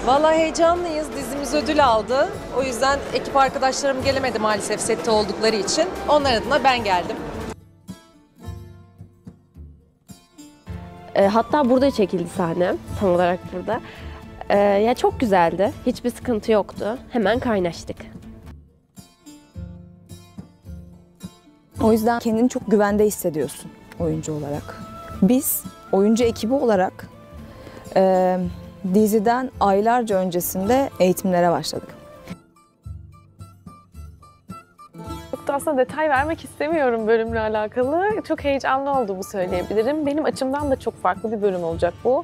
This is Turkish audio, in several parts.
Vallahi heyecanlıyız. Dizimiz ödül aldı. O yüzden ekip arkadaşlarım gelemedi maalesef sette oldukları için. Onlar adına ben geldim. Hatta burada çekildi sahne, tam olarak burada. Ya çok güzeldi, hiçbir sıkıntı yoktu. Hemen kaynaştık. O yüzden kendini çok güvende hissediyorsun oyuncu olarak. Biz oyuncu ekibi olarak diziden aylarca öncesinde eğitimlere başladık. Çok da aslında detay vermek istemiyorum bölümle alakalı. Çok heyecanlı olduğumu söyleyebilirim. Benim açımdan da çok farklı bir bölüm olacak bu.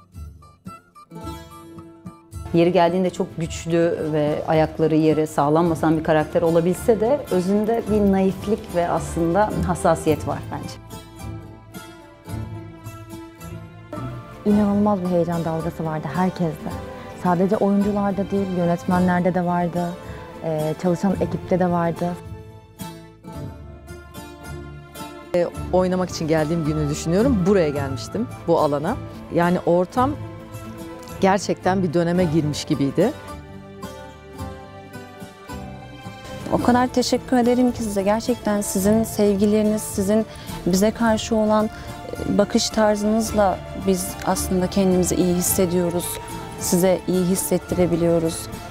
Yeri geldiğinde çok güçlü ve ayakları yere sağlam basan bir karakter olabilse de özünde bir naiflik ve aslında hassasiyet var bence. İnanılmaz bir heyecan dalgası vardı herkeste. Sadece oyuncularda değil, yönetmenlerde de vardı, çalışan ekipte de vardı. Oynamak için geldiğim günü düşünüyorum. Buraya gelmiştim, bu alana. Yani ortam gerçekten bir döneme girmiş gibiydi. O kadar teşekkür ederim ki size. Gerçekten sizin sevgileriniz, sizin bize karşı olan bakış tarzınızla biz aslında kendimizi iyi hissediyoruz. Size iyi hissettirebiliyoruz.